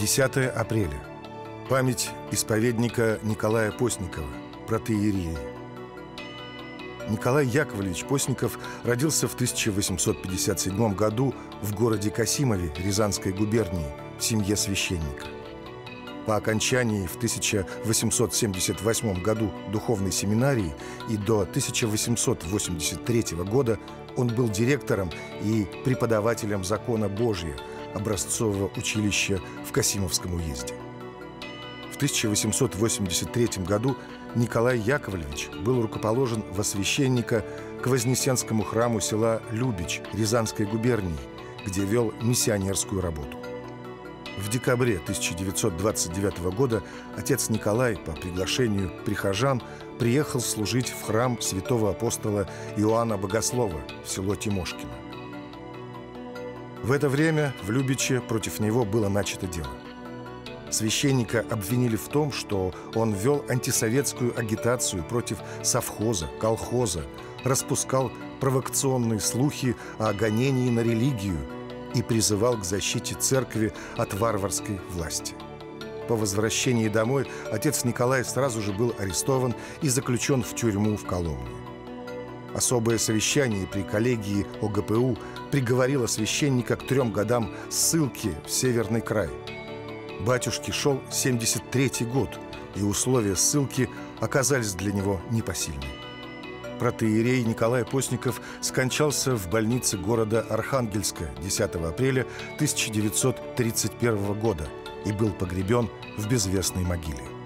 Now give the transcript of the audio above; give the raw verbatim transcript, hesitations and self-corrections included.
десятое апреля. Память исповедника Николая Постникова, протоиерея. Николай Яковлевич Постников родился в тысяча восемьсот пятьдесят седьмом году в городе Касимове Рязанской губернии в семье священника. По окончании в тысяча восемьсот семьдесят восьмом году духовной семинарии и до тысяча восемьсот восемьдесят третьего года он был директором и преподавателем закона Божия образцового училища в Касимовском уезде. В тысяча восемьсот восемьдесят третьем году Николай Яковлевич был рукоположен во священника к Вознесенскому храму села Любич Рязанской губернии, где вел миссионерскую работу. В декабре тысяча девятьсот двадцать девятого года отец Николай по приглашению прихожан приехал служить в храм святого апостола Иоанна Богослова в село Тимошкино. В это время в Любиче против него было начато дело. Священника обвинили в том, что он вел антисоветскую агитацию против совхоза, колхоза, распускал провокационные слухи о гонении на религию и призывал к защите церкви от варварской власти. По возвращении домой отец Николай сразу же был арестован и заключен в тюрьму в Коломне. Особое совещание при коллегии О Г П У приговорило священника к трем годам ссылки в Северный край. Батюшке шел семьдесят третий год, и условия ссылки оказались для него непосильны. Протоиерей Николай Постников скончался в больнице города Архангельска десятого апреля тысяча девятьсот тридцать первого года и был погребен в безвестной могиле.